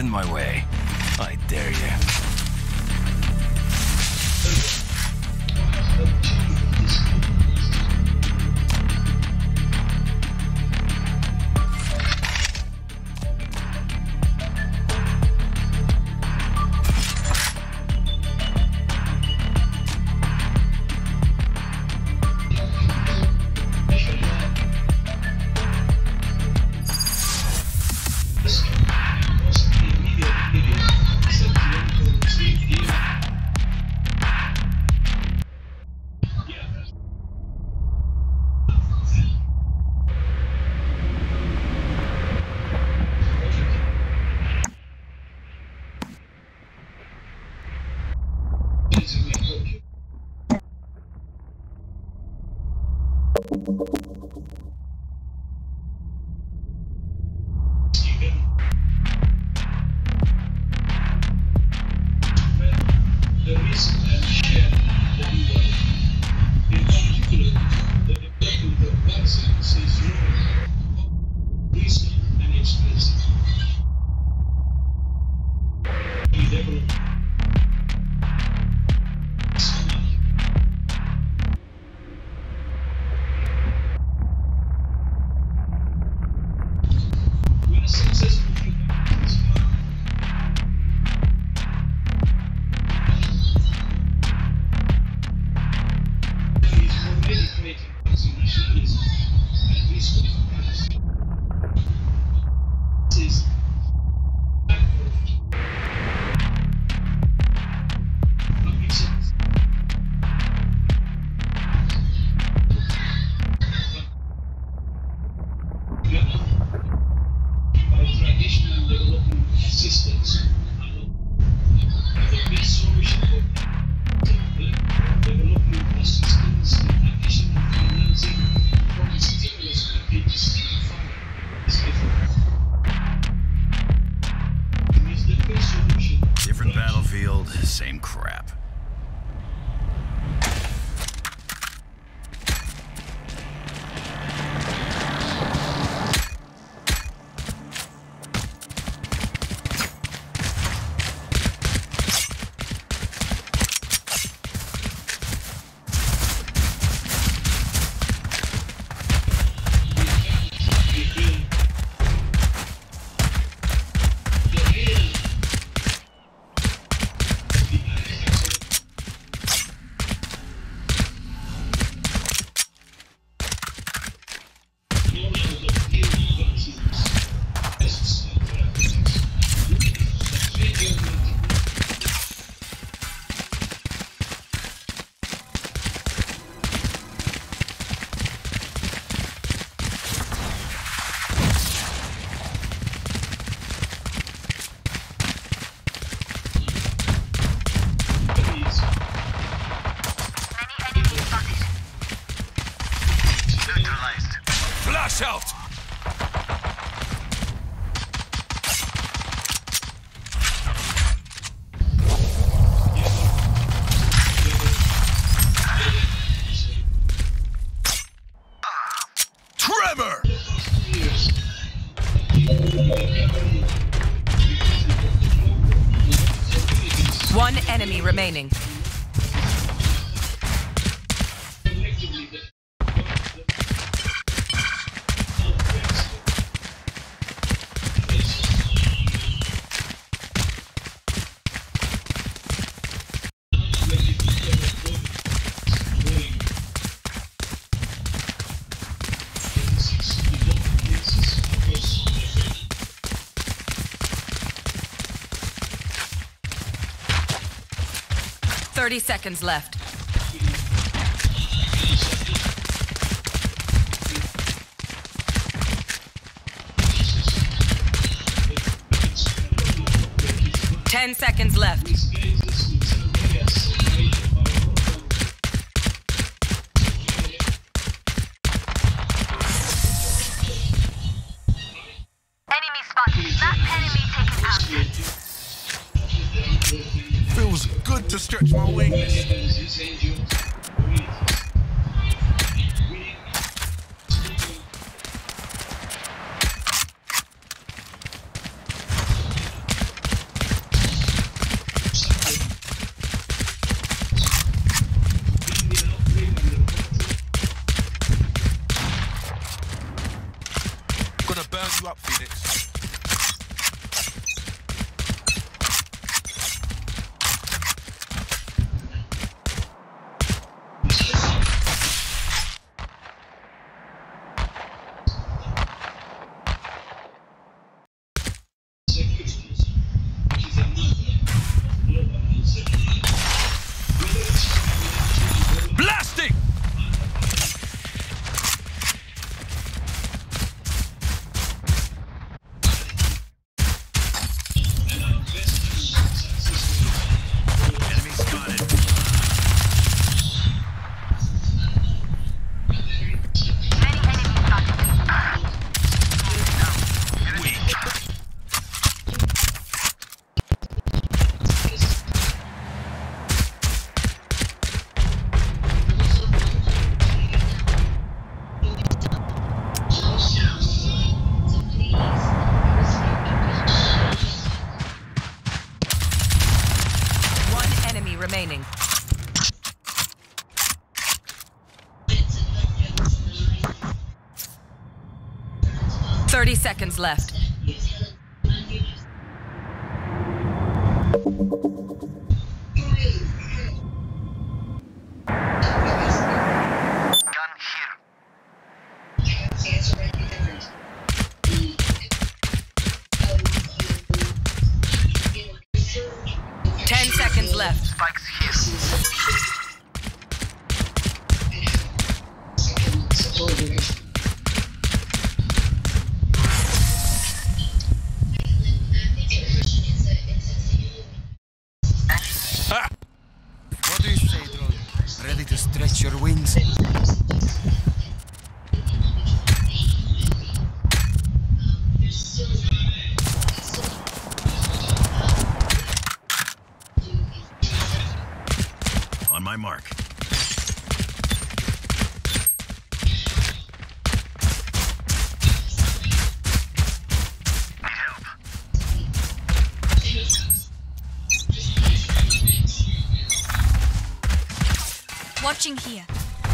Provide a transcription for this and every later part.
in my way. I dare you. Different battlefield, same crap. Flash out! Trevor! One enemy remaining. Thirty seconds left. Ten seconds left. Enemy spotted. That enemy taken out. Feels good to stretch my weakness. remaining. 30 seconds left. Gun here. 10 seconds left. Spikes here. What do you say, drone? Ready to stretch your wings? On my mark. Need help. Watching here.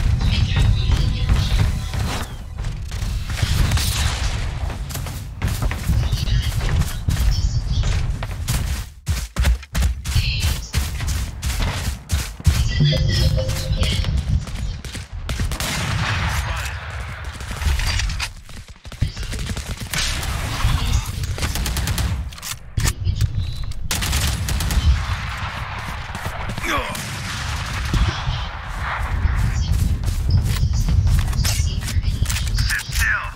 Sit still.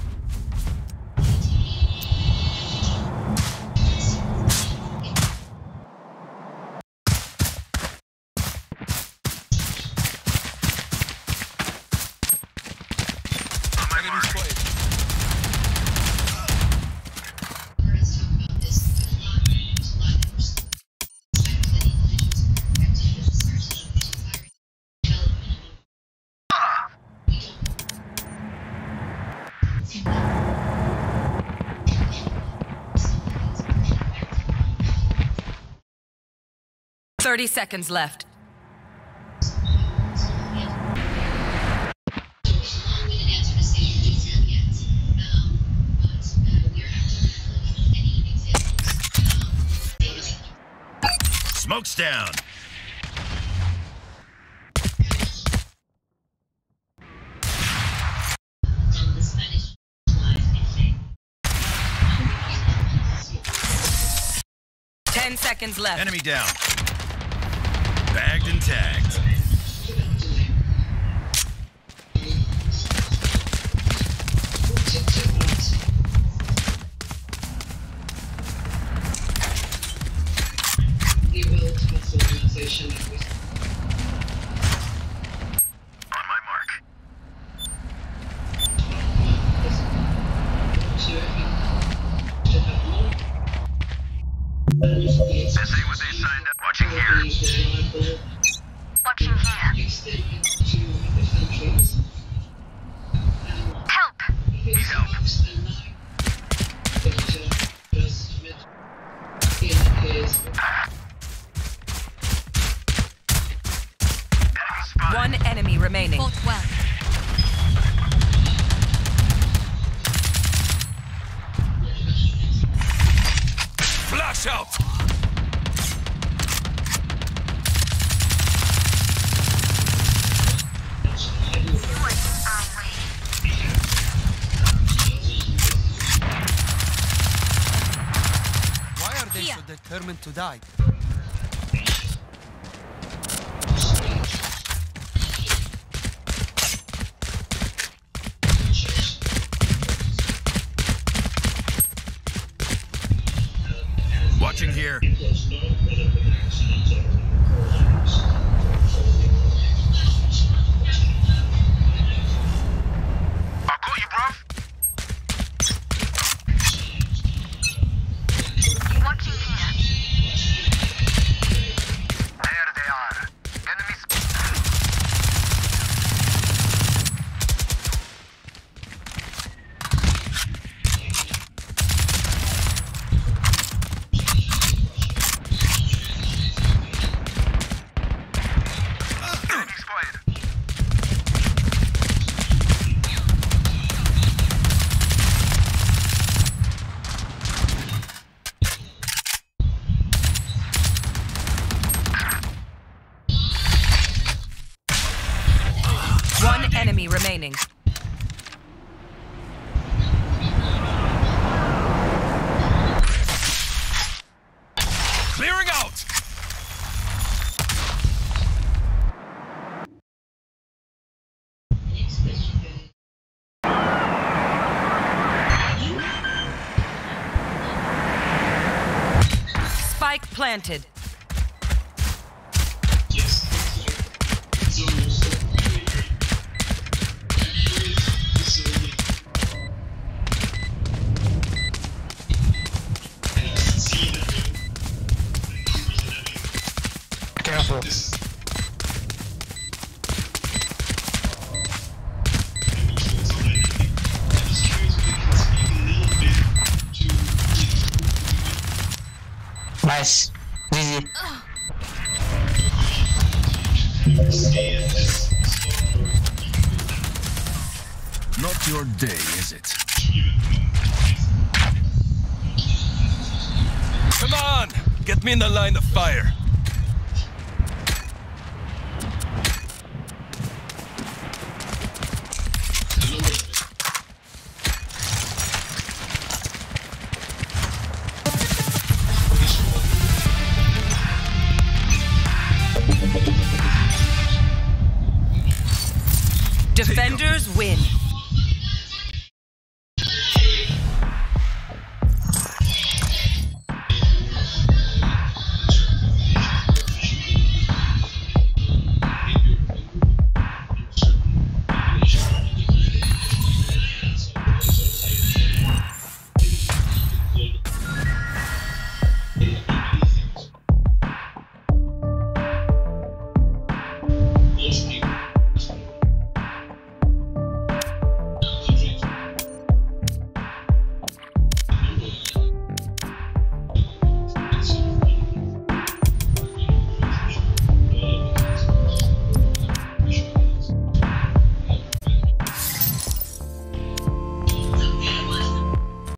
On my mark. Thirty seconds left. Smoke's down. Ten seconds left. Enemy down. Bagged and tagged. On my mark. This ain't what they signed up. Watching here. Watching here. Help! Need help. Enemy spotted. One enemy remaining. Fought well. Flash out. Why are they Here. so determined to die? Watching here. I'll call you, bruv. Watching here. remaining. Clearing out! Spike planted. Careful. Nice. GG. Not your day, is it? Come on! Get me in the line of fire. Defenders win.